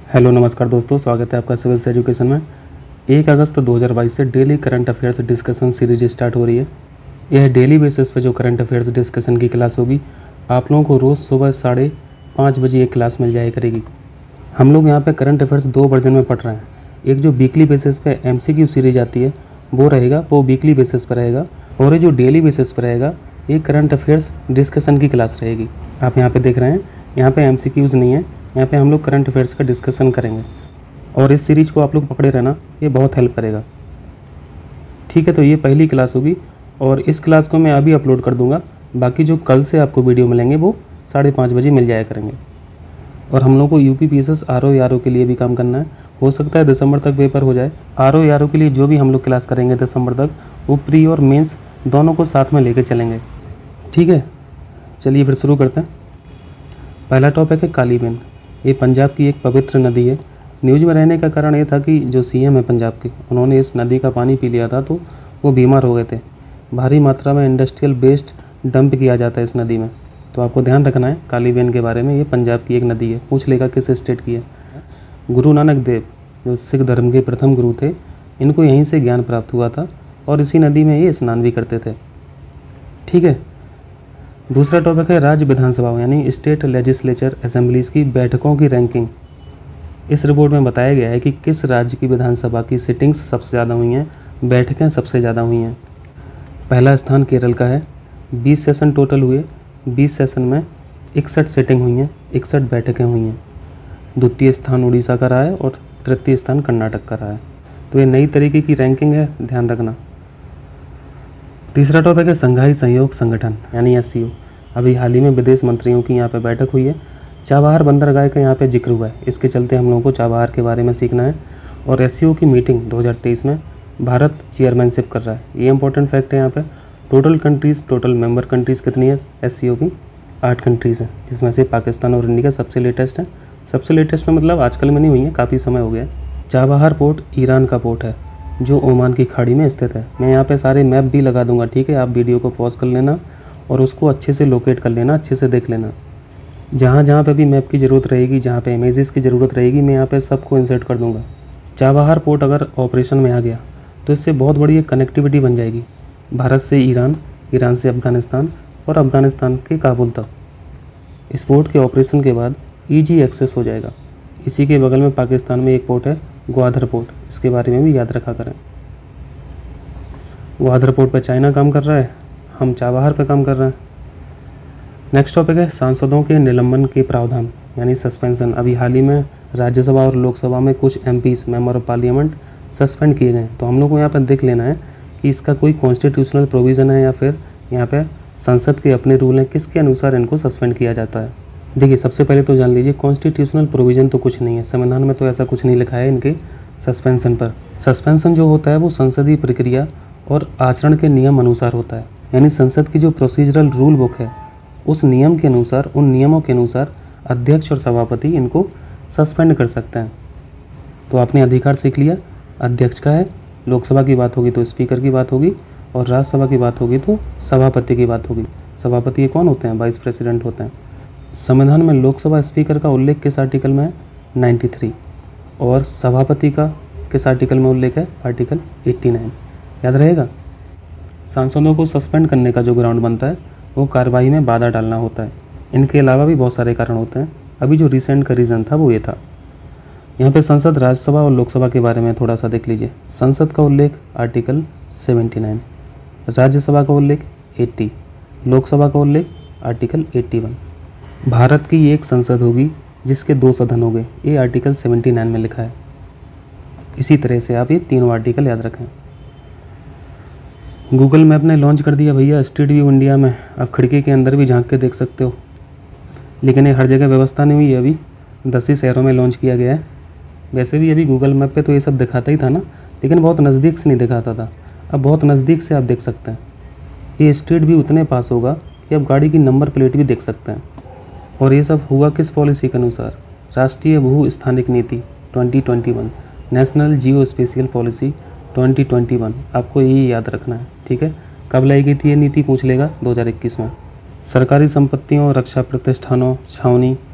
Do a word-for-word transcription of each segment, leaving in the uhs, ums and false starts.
Hello नमस्कार दोस्तों, स्वागत है आपका सिविल्स एजुकेशन में। एक अगस्त दो हज़ार बाईस से daily current affairs discussion series start हो रही है। यह डेली बेसिस पे जो करंट अफेयर्स डिस्कशन की क्लास होगी, आप लोगों को रोज़ सुबह साढ़े पाँच बजे एक क्लास मिल जाया करेगी। हम लोग यहाँ पे करंट अफेयर्स दो वर्जन में पढ़ रहे हैं। एक जो वीकली बेसिस पे एमसीक्यू सीरीज आती है वो रहेगा, वो वीकली बेसिस पर रहेगा, और ये जो डेली बेसिस पर रहेगा ये करंट अफेयर्स डिस्कशन की क्लास रहेगी। आप यहाँ पे देख रहे हैं, यहाँ पे एमसीक्यूज़ नहीं है, यहाँ पे हम लोग करंट अफेयर्स का डिस्कशन करेंगे। और इस सीरीज को आप लोग पकड़े रहना, ये बहुत हेल्प करेगा। ठीक है, तो ये पहली क्लास होगी और इस क्लास को मैं अभी अपलोड कर दूंगा। बाकी जो कल से आपको वीडियो मिलेंगे वो साढ़े पाँच बजे मिल जाया करेंगे। और हम लोग को UP PSS R O R O के लिए भी काम करना है। हो सकता है दिसंबर तक पेपर हो जाए। आर ओ आर ओ के लिए जो भी हम लोग क्लास करेंगे दिसंबर तक, वो प्री और मेंस दोनों को साथ में लेकर चलेंगे। ठीक है, चलिए फिर शुरू करते हैं। पहला टॉपिक है काली बेन। ये पंजाब की एक पवित्र नदी है। न्यूज़ में रहने का कारण ये था कि जो सीएम है पंजाब के, उन्होंने इस नदी का पानी पी लिया था तो वो बीमार हो गए थे। भारी मात्रा में इंडस्ट्रियल वेस्ट डंप किया जाता है इस नदी में, तो आपको ध्यान रखना है काली बेन के बारे में। ये पंजाब की एक नदी है। पूछ लेगा किस स्टेट की है। गुरु नानक देव जो सिख धर्म के प्रथम गुरु थे, इनको यहीं से ज्ञान प्राप्त हुआ था और इसी नदी में ये स्नान भी करते थे। ठीक है, दूसरा टॉपिक है राज्य विधानसभाओं यानी स्टेट लेजिस्लेचर असेंबलीज़ की बैठकों की रैंकिंग। इस रिपोर्ट में बताया गया है कि किस राज्य की विधानसभा की सिटिंग्स सबसे ज़्यादा हुई हैं, बैठकें सबसे ज़्यादा हुई हैं। पहला स्थान केरल का है। बीस सेशन टोटल हुए। बीस सेशन में इकसठ सिटिंग हुई हैं, इकसठ बैठकें हुई हैं। द्वितीय स्थान उड़ीसा का रहा है और तृतीय स्थान कर्नाटक का रहा है। तो ये नई तरीके की रैंकिंग है, ध्यान रखना। तीसरा टॉपिक है संघाई सहयोग संगठन यानी एस सी ओ। अभी हाल ही में विदेश मंत्रियों की यहाँ पे बैठक हुई है। चाबहार बंदरगाह का यहाँ पे जिक्र हुआ है, इसके चलते हम लोगों को चाबहार के बारे में सीखना है। और एस सी ओ की मीटिंग दो हज़ार तेईस में भारत चेयरमैनशिप कर रहा है। ये इंपॉर्टेंट फैक्ट है। यहाँ पे total countries, total member countries कितनी है एस सी ओ की? आठ कंट्रीज़ हैं, जिसमें से पाकिस्तान और इंडिया सबसे लेटेस्ट है। सबसे लेटेस्ट में मतलब आजकल में नहीं हुई है, काफ़ी समय हो गया है। चाबहार पोर्ट ईरान का पोर्ट है जो ओमान की खाड़ी में स्थित है। मैं यहाँ पे सारे मैप भी लगा दूंगा, ठीक है? आप वीडियो को पॉज कर लेना और उसको अच्छे से लोकेट कर लेना, अच्छे से देख लेना। जहाँ जहाँ पे भी मैप की ज़रूरत रहेगी, जहाँ पे इमेजेस की ज़रूरत रहेगी, मैं यहाँ पे सबको इंसर्ट कर दूंगा। चाबहार पोर्ट अगर ऑपरेशन में आ गया तो इससे बहुत बड़ी एक कनेक्टिविटी बन जाएगी, भारत से ईरान, ईरान से अफ़गानिस्तान और अफ़गानिस्तान के काबुल तक। इस पोर्ट के ऑपरेशन के बाद ईजी एक्सेस हो जाएगा। इसी के बगल में पाकिस्तान में एक पोर्ट है ग्वादर पोर्ट, इसके बारे में भी याद रखा करें। ग्वादर पोर्ट पर चाइना काम कर रहा है, हम चाबहार पर काम कर रहे हैं। नेक्स्ट टॉपिक है सांसदों के निलंबन के प्रावधान यानी सस्पेंशन। अभी हाल ही में राज्यसभा और लोकसभा में कुछ M Ps, member of parliament, suspend किए गए। तो हम लोग को यहाँ पर देख लेना है कि इसका कोई कॉन्स्टिट्यूशनल प्रोविज़न है या फिर यहाँ पर संसद के अपने रूल हैं, किसके अनुसार इनको सस्पेंड किया जाता है। देखिए, सबसे पहले तो जान लीजिए कॉन्स्टिट्यूशनल प्रोविज़न तो कुछ नहीं है, संविधान में तो ऐसा कुछ नहीं लिखा है इनके सस्पेंशन पर। सस्पेंशन जो होता है वो संसदीय प्रक्रिया और आचरण के नियम अनुसार होता है। यानी संसद की जो प्रोसीजरल रूल बुक है उस नियम के अनुसार, उन नियमों के अनुसार अध्यक्ष और सभापति इनको सस्पेंड कर सकते हैं। तो आपने अधिकार सीख लिया। अध्यक्ष का है, लोकसभा की बात होगी तो स्पीकर की बात होगी, और राज्यसभा की बात होगी तो सभापति की बात होगी। सभापति ये कौन होते हैं? वाइस प्रेसिडेंट होते हैं। संविधान में लोकसभा स्पीकर का उल्लेख किस आर्टिकल में है? तिरानवे। और सभापति का किस आर्टिकल में उल्लेख है? आर्टिकल नवासी। याद रहेगा। सांसदों को सस्पेंड करने का जो ग्राउंड बनता है वो कार्रवाई में बाधा डालना होता है। इनके अलावा भी बहुत सारे कारण होते हैं। अभी जो रिसेंट का रीज़न था वो ये था। यहाँ पे संसद, राज्यसभा और लोकसभा के बारे में थोड़ा सा देख लीजिए। संसद का उल्लेख आर्टिकल उन्यासी, राज्यसभा का उल्लेख अस्सी, लोकसभा का उल्लेख आर्टिकल इक्यासी। भारत की एक संसद होगी जिसके दो सदन होंगे, ये आर्टिकल उन्यासी में लिखा है। इसी तरह से आप ये तीनों आर्टिकल याद रखें। गूगल मैप ने लॉन्च कर दिया भैया स्ट्रीट व्यू इंडिया में। आप खिड़की के अंदर भी झांक के देख सकते हो, लेकिन ये हर जगह व्यवस्था नहीं हुई है। अभी दस ही शहरों में लॉन्च किया गया है। वैसे भी अभी गूगल मैप पे तो ये सब दिखाता ही था ना, लेकिन बहुत नज़दीक से नहीं दिखाता था। अब बहुत नज़दीक से आप देख सकते हैं। ये स्ट्रीट व्यू उतने पास होगा कि आप गाड़ी की नंबर प्लेट भी देख सकते हैं। और ये सब हुआ किस पॉलिसी के अनुसार? राष्ट्रीय भू स्थानिक नीति दो हज़ार इक्कीस, नेशनल जियो स्पेशियल पॉलिसी दो हज़ार इक्कीस। आपको यही याद रखना है, ठीक है? कब लाई गई थी ये नीति? पूछ लेगा दो हज़ार इक्कीस में। सरकारी संपत्तियों, रक्षा प्रतिष्ठानों, छावनी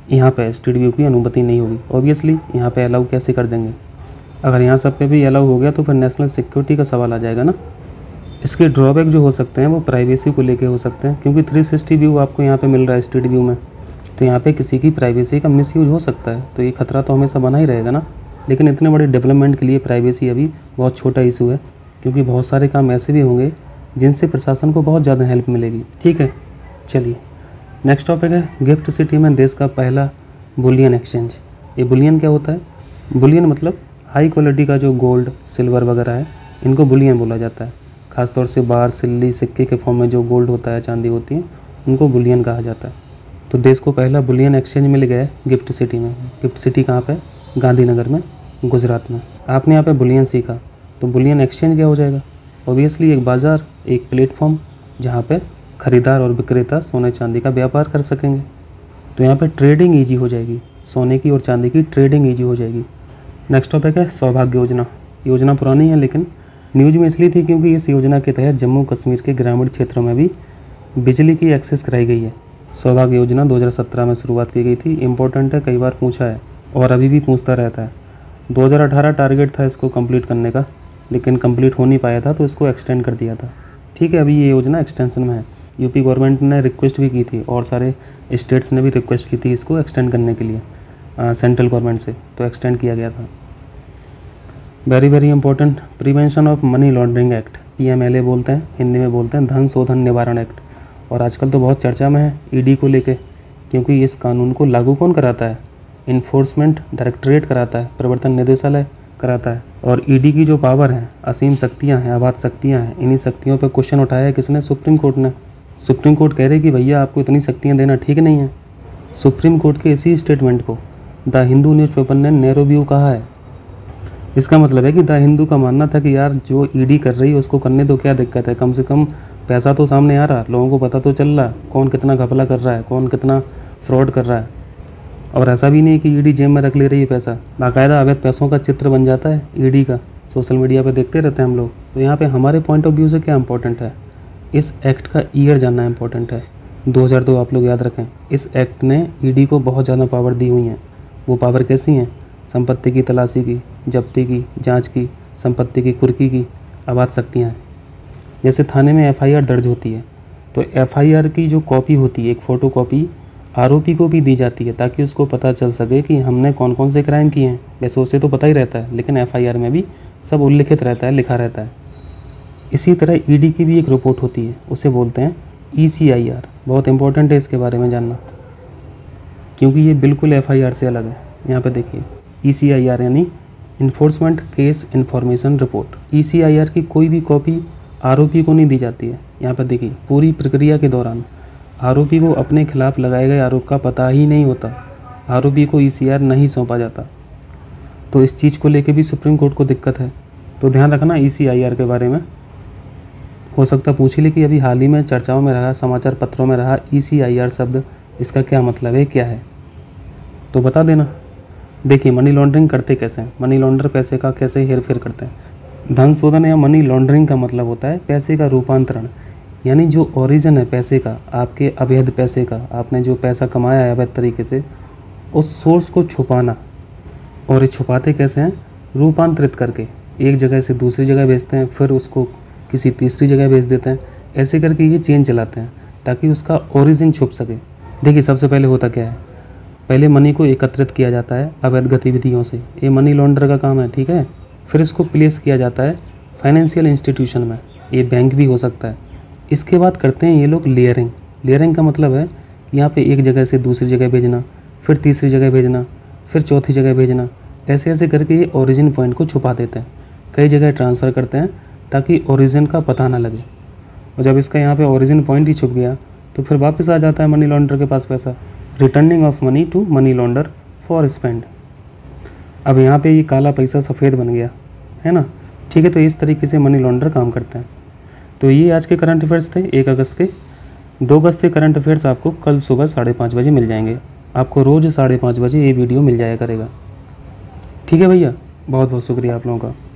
यहाँ पे स्ट्रीट व्यू की अनुमति नहीं होगी। ऑब्वियसली यहाँ पे अलाउ कैसे कर देंगे, अगर यहाँ सब पे भी अलाउ हो गया तो फिर नेशनल सिक्योरिटी का सवाल आ जाएगा ना। इसके ड्रॉबैक जो हो सकते हैं वो प्राइवेसी को लेके हो सकते हैं, क्योंकि थ्री सिक्सटी व्यू आपको यहाँ पे मिल रहा है स्ट्रीट व्यू में, तो यहाँ पे किसी की प्राइवेसी का मिसयूज हो सकता है, तो ये खतरा तो हमेशा बना ही रहेगा ना। लेकिन इतने बड़े डेवलपमेंट के लिए प्राइवेसी अभी बहुत छोटा इशू है, क्योंकि बहुत सारे काम ऐसे भी होंगे जिनसे प्रशासन को बहुत ज़्यादा हेल्प मिलेगी। ठीक है, चलिए नेक्स्ट टॉपिक है गिफ्ट सिटी में देश का पहला बुलियन एक्सचेंज। ये बुलियन क्या होता है? बुलियन मतलब हाई क्वालिटी का जो गोल्ड सिल्वर वगैरह है, इनको बुलियन बोला जाता है। ख़ासतौर से बार, सिल्ली, सिक्के के फॉर्म में जो गोल्ड होता है, चांदी होती है, उनको बुलियन कहा जाता है। तो देश को पहला बुलियन एक्सचेंज मिल गया है गिफ्ट सिटी में। गिफ्ट सिटी कहाँ पे? गांधीनगर में, गुजरात में। आपने यहाँ पे बुलियन सीखा, तो बुलियन एक्सचेंज क्या हो जाएगा? ऑब्वियसली एक बाज़ार, एक प्लेटफॉर्म जहाँ पे ख़रीदार और विक्रेता सोने चांदी का व्यापार कर सकेंगे। तो यहाँ पे ट्रेडिंग ईजी हो जाएगी, सोने की और चांदी की ट्रेडिंग ईजी हो जाएगी। नेक्स्ट टॉपिक है सौभाग्य योजना। योजना पुरानी है लेकिन न्यूज़ में इसलिए थी क्योंकि इस योजना के तहत जम्मू कश्मीर के ग्रामीण क्षेत्रों में भी बिजली की एक्सेस कराई गई है। सौभाग्य योजना दो हज़ार सत्रह में शुरुआत की गई थी। इम्पोर्टेंट है, कई बार पूछा है और अभी भी पूछता रहता है। दो हज़ार अठारह टारगेट था इसको कंप्लीट करने का, लेकिन कंप्लीट हो नहीं पाया था, तो इसको एक्सटेंड कर दिया था। ठीक है, अभी ये योजना एक्सटेंशन में है। यूपी गवर्नमेंट ने रिक्वेस्ट भी की थी और सारे स्टेट्स ने भी रिक्वेस्ट की थी इसको एक्सटेंड करने के लिए सेंट्रल गवर्नमेंट से, तो एक्सटेंड किया गया था। Very very important, prevention of money laundering act, P M L A बोलते हैं, हिंदी में बोलते हैं धन शोधन निवारण एक्ट। और आजकल तो बहुत चर्चा में है ईडी को लेके, क्योंकि इस कानून को लागू कौन कराता है? इन्फोर्समेंट डायरेक्टरेट कराता है, प्रवर्तन निदेशालय कराता है। और ईडी की जो पावर है, असीम शक्तियाँ हैं, अबाध शक्तियाँ हैं, इन्हीं शक्तियों पर क्वेश्चन उठाया है किसने? सुप्रीम कोर्ट ने। सुप्रीम कोर्ट कह रही कि भैया आपको इतनी शक्तियाँ देना ठीक नहीं है। सुप्रीम कोर्ट के इसी स्टेटमेंट को द हिंदू न्यूज़पेपर ने नैरो व्यू कहा है। इसका मतलब है कि द हिंदू का मानना था कि यार जो ईडी कर रही है उसको करने दो, क्या दिक्कत है, कम से कम पैसा तो सामने आ रहा, लोगों को पता तो चल रहा कौन कितना घपला कर रहा है, कौन कितना फ्रॉड कर रहा है। और ऐसा भी नहीं कि ईडी जेब में रख ले रही है पैसा, बाकायदा अवैध पैसों का चित्र बन जाता है ईडी का, सोशल मीडिया पे देखते रहते हैं हम लोग। तो यहाँ पे हमारे पॉइंट ऑफ व्यू से क्या इंपॉर्टेंट है? इस एक्ट का ईयर जानना इंपॉर्टेंट है। दो हज़ार दो आप लोग याद रखें। इस एक्ट ने ईडी को बहुत ज़्यादा पावर दी हुई हैं। वो पावर कैसी हैं? संपत्ति की तलाशी की, जब्ती की, जांच की, संपत्ति की कुर्की की आवाज़ शक्तियाँ हैं। जैसे थाने में एफ आई आर दर्ज होती है, तो एफ आई आर की जो कॉपी होती है, एक फ़ोटो कॉपी आरोपी को भी दी जाती है, ताकि उसको पता चल सके कि हमने कौन कौन से क्राइम किए हैं। वैसे उसे तो पता ही रहता है, लेकिन एफ आई आर में भी सब उल्लिखित रहता है, लिखा रहता है। इसी तरह ईडी की भी एक रिपोर्ट होती है, उसे बोलते हैं ई सी आई आर। बहुत इंपॉर्टेंट है इसके बारे में जानना, क्योंकि ये बिल्कुल एफ आई आर से अलग है। यहाँ पे देखिए ई सी आई आर यानी enforcement case information report. E C I R की कोई भी कॉपी आरोपी को नहीं दी जाती है। यहाँ पर देखिए पूरी प्रक्रिया के दौरान आरोपी को अपने खिलाफ लगाए गए आरोप का पता ही नहीं होता, आरोपी को ई सी आई आर नहीं सौंपा जाता। तो इस चीज़ को लेके भी सुप्रीम कोर्ट को दिक्कत है, तो ध्यान रखना ई सी आई आर के बारे में। हो सकता पूछ ही ले कि अभी हाल ही में चर्चाओं में रहा, समाचार पत्रों में रहा ई सी आई आर शब्द, इसका क्या मतलब है, क्या है, तो बता देना। देखिए मनी लॉन्ड्रिंग करते कैसे हैं? मनी लॉन्डर पैसे का कैसे हेर फेर करते हैं? धन शोधन या मनी लॉन्ड्रिंग का मतलब होता है पैसे का रूपांतरण, यानी जो ओरिजिन है पैसे का, आपके अवैध पैसे का, आपने जो पैसा कमाया है अवैध तरीके से, उस सोर्स को छुपाना। और ये छुपाते कैसे हैं? रूपांतरित करके एक जगह से दूसरी जगह भेजते हैं, फिर उसको किसी तीसरी जगह भेज देते हैं। ऐसे करके ये चेन चलाते हैं ताकि उसका ओरिजिन छुप सके। देखिए सबसे पहले होता क्या है, पहले मनी को एकत्रित किया जाता है अवैध गतिविधियों से, ये मनी लॉन्डर का काम है, ठीक है। फिर इसको प्लेस किया जाता है फाइनेंशियल इंस्टीट्यूशन में, ये बैंक भी हो सकता है। इसके बाद करते हैं ये लोग लेयरिंग। लेयरिंग का मतलब है यहाँ पे एक जगह से दूसरी जगह भेजना, फिर तीसरी जगह भेजना, फिर चौथी जगह भेजना, ऐसे ऐसे करके ये ओरिजिन पॉइंट को छुपा देते हैं। कई जगह ट्रांसफ़र करते हैं ताकि ओरिजिन का पता ना लगे, और जब इसका यहाँ पे ओरिजिन पॉइंट ही छुप गया तो फिर वापस आ जाता है मनी लॉन्डर के पास पैसा। Returning of money to money launder for spend. अब यहाँ पे ये काला पैसा सफ़ेद बन गया है ना, ठीक है। तो इस तरीके से मनी लॉन्डर काम करते हैं। तो ये आज के करंट अफेयर्स थे एक अगस्त के। दो अगस्त के करंट अफेयर्स आपको कल सुबह साढ़े पाँच बजे मिल जाएंगे। आपको रोज़ साढ़े पाँच बजे ये वीडियो मिल जाया करेगा, ठीक है भैया। बहुत बहुत शुक्रिया आप लोगों का।